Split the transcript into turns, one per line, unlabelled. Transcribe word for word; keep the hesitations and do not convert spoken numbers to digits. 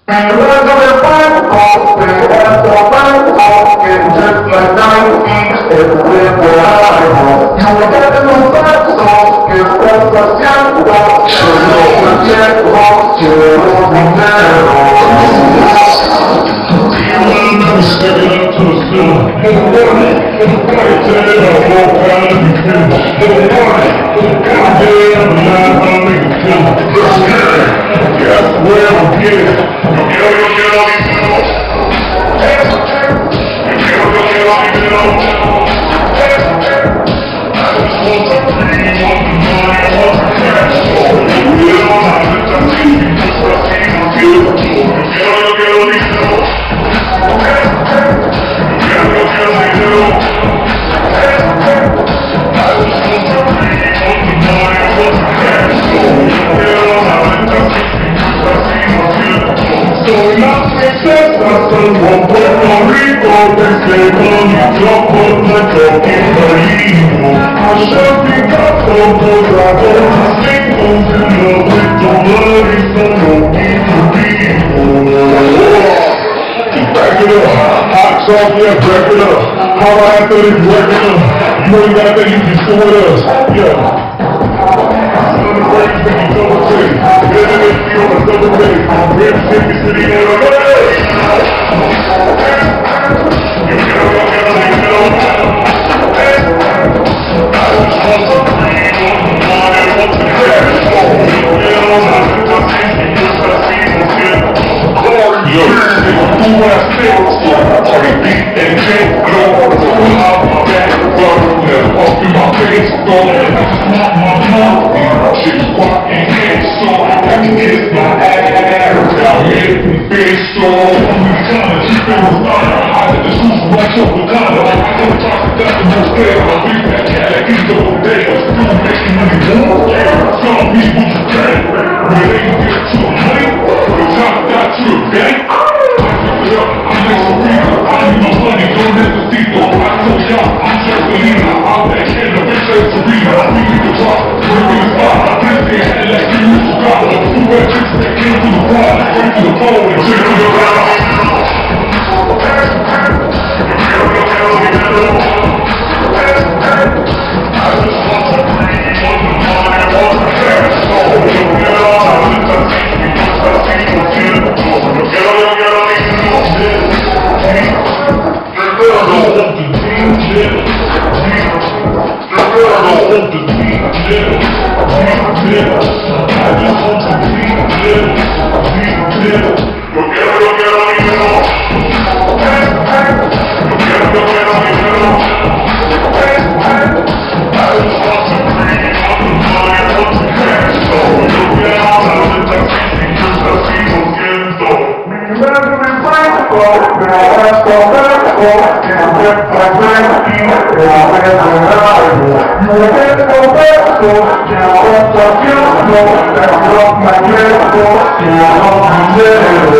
So yeah, break it up. How I have to live, break it up. You ain't got that, you can still with us. Yeah. Son of the race, making double take. Better than me on a double day. Rip City City on a way. You know, you know, you know. I just want some green on the one and want to crash. You know, I'm in my city, just I see some shit. Yo, who I sit, Cardi B and J, blow, pull out my back, run, left off in my face, go, I just want my mom, shit is walking in, so I can kiss my ass, out here from face, so I'm gonna keep it with honor, I had the shoes right up with honor, I don't talk to that the most fair, I beat that cat, I get the whole day, I'm still making money, some people you can, but they can get to a money, the top got to a bank. I'm I need my money, don't necesito. I told y'all, I'm Serpelina. I'll back in the bitch at Serena. We need to talk, we're in the spot. I blessed their head like you used to got one. Two red chicks that came to the quad, straight to the phone and shit to the ground. I just want some green on the money, I want some cash. So, you know, I live to see me, just I see no shit. You know, you know, Dinero.